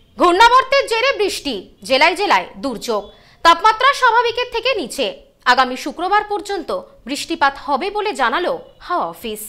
ঘূর্ণাবর্তের জেরে বৃষ্টি, জেলায় জেলায় দুর্যোগ। তাপমাত্রা স্বাভাবিকের থেকে নিচে। আগামী শুক্রবার পর্যন্ত বৃষ্টিপাত হবে বলে জানালো হাওয়া অফিস।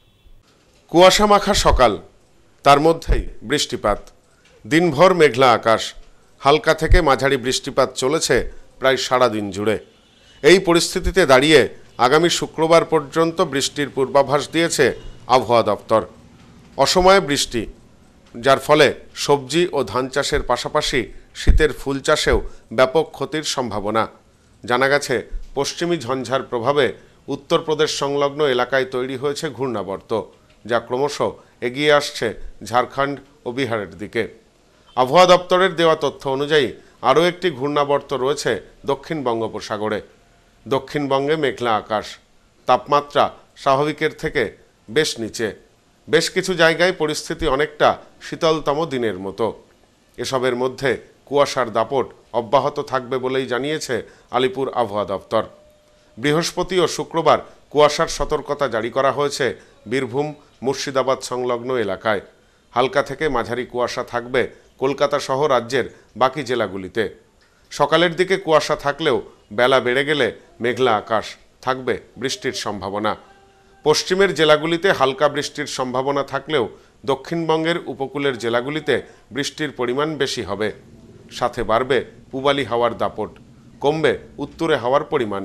কুয়াশা মাখা সকাল, তার মধ্যেই বৃষ্টিপাত। দিনভর মেঘলা আকাশ, হালকা থেকে মাঝারি বৃষ্টিপাত চলেছে প্রায় সারা দিন জুড়ে। এই পরিস্থিতিতে দাঁড়িয়ে আগামী শুক্রবার পর্যন্ত বৃষ্টির পূর্বাভাস দিয়েছে আবহাওয়া দপ্তর। অসময়ে বৃষ্টি, যার ফলে সবজি ও ধান চাষের পাশাপাশি শীতের ফুল চাষেও ব্যাপক ক্ষতির সম্ভাবনা। জানা গেছে, পশ্চিমী ঝঞ্ঝার প্রভাবে উত্তরপ্রদেশ সংলগ্ন এলাকায় তৈরি হয়েছে ঘূর্ণাবর্ত, যা ক্রমশ এগিয়ে আসছে ঝাড়খণ্ড ও বিহারের দিকে। আবহাওয়া দপ্তরের দেওয়া তথ্য অনুযায়ী আরও একটি ঘূর্ণাবর্ত রয়েছে দক্ষিণ বঙ্গোপসাগরে। দক্ষিণবঙ্গে মেঘলা আকাশ, তাপমাত্রা স্বাভাবিকের থেকে বেশ নিচে। বেশ কিছু জায়গায় পরিস্থিতি অনেকটা শীতলতম দিনের মতো। এসবের মধ্যে কুয়াশার দাপট অব্যাহত থাকবে বলেই জানিয়েছে আলিপুর আবহাওয়া দপ্তর। বৃহস্পতি ও শুক্রবার কুয়াশার সতর্কতা জারি করা হয়েছে বীরভূম, মুর্শিদাবাদ সংলগ্ন এলাকায়। হালকা থেকে মাঝারি কুয়াশা থাকবে কলকাতা সহ রাজ্যের বাকি জেলাগুলিতে। সকালের দিকে কুয়াশা থাকলেও বেলা বেড়ে গেলে মেঘলা আকাশ, থাকবে বৃষ্টির সম্ভাবনা। পশ্চিমের জেলাগুলিতে হালকা বৃষ্টির সম্ভাবনা থাকলেও দক্ষিণবঙ্গের উপকূলের জেলাগুলিতে বৃষ্টির পরিমাণ বেশি হবে। সাথে বাড়বে পূবালি হাওয়ার দাপট, কমবে উত্তরে হাওয়ার পরিমাণ।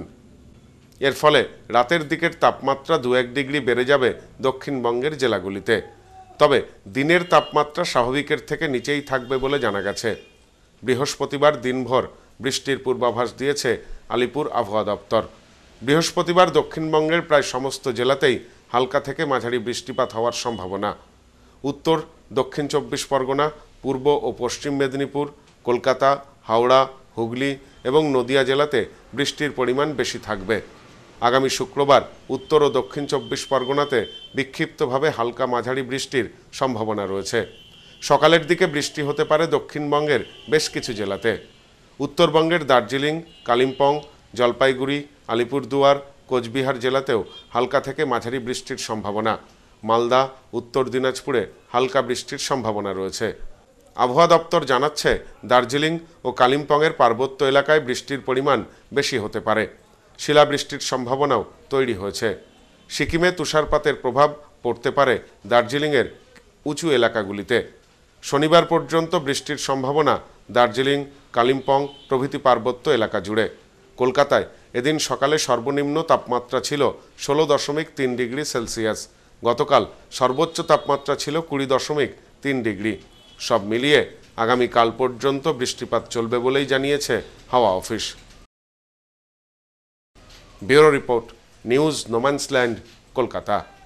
এর ফলে রাতের দিকের তাপমাত্রা 2-1 ডিগ্রি বেড়ে যাবে দক্ষিণবঙ্গের জেলাগুলিতে। তবে দিনের তাপমাত্রা স্বাভাবিকের থেকে নিচেই থাকবে বলে জানা গেছে। বৃহস্পতিবার দিনভর বৃষ্টির পূর্বাভাস দিয়েছে আলিপুর আবহাওয়া দপ্তর। বৃহস্পতিবার দক্ষিণবঙ্গের প্রায় সমস্ত জেলাতেই হালকা থেকে মাঝারি বৃষ্টিপাত হওয়ার সম্ভাবনা। উত্তর, দক্ষিণ 24 পরগনা, পূর্ব ও পশ্চিম মেদিনীপুর, কলকাতা, হাওড়া, হুগলি এবং নদিয়া জেলাতে বৃষ্টির পরিমাণ বেশি থাকবে। আগামী শুক্রবার উত্তর ও দক্ষিণ 24 পরগনাতে বিক্ষিপ্তভাবে হালকা মাঝারি বৃষ্টির সম্ভাবনা রয়েছে। সকালের দিকে বৃষ্টি হতে পারে দক্ষিণবঙ্গের বেশ কিছু জেলাতে। উত্তরবঙ্গের দার্জিলিং, কালিম্পং, জলপাইগুড়ি, আলিপুরদুয়ার, কোচবিহার জেলাতেও হালকা থেকে মাঝারি বৃষ্টির সম্ভাবনা। মালদা, উত্তর দিনাজপুরে হালকা বৃষ্টির সম্ভাবনা রয়েছে। আবহাওয়া দপ্তর জানাচ্ছে, দার্জিলিং ও কালিম্পংয়ের পার্বত্য এলাকায় বৃষ্টির পরিমাণ বেশি হতে পারে। শিলাবৃষ্টির সম্ভাবনাও তৈরি হয়েছে। সিকিমে তুষারপাতের প্রভাব পড়তে পারে দার্জিলিংয়ের উঁচু এলাকাগুলিতে। শনিবার পর্যন্ত বৃষ্টির সম্ভাবনা দার্জিলিং, কালিম্পং প্রভৃতি পার্বত্য এলাকা জুড়ে। কলকাতায় এদিন সকালে সর্বনিম্ন তাপমাত্রা ছিল 16.3 ডিগ্রি সেলসিয়াস। গতকাল সর্বোচ্চ তাপমাত্রা ছিল 20.3 ডিগ্রি। সব মিলিয়ে আগামীকাল পর্যন্ত বৃষ্টিপাত চলবে বলেই জানিয়েছে হাওয়া office. Bureau report, news no man's land, Kolkata.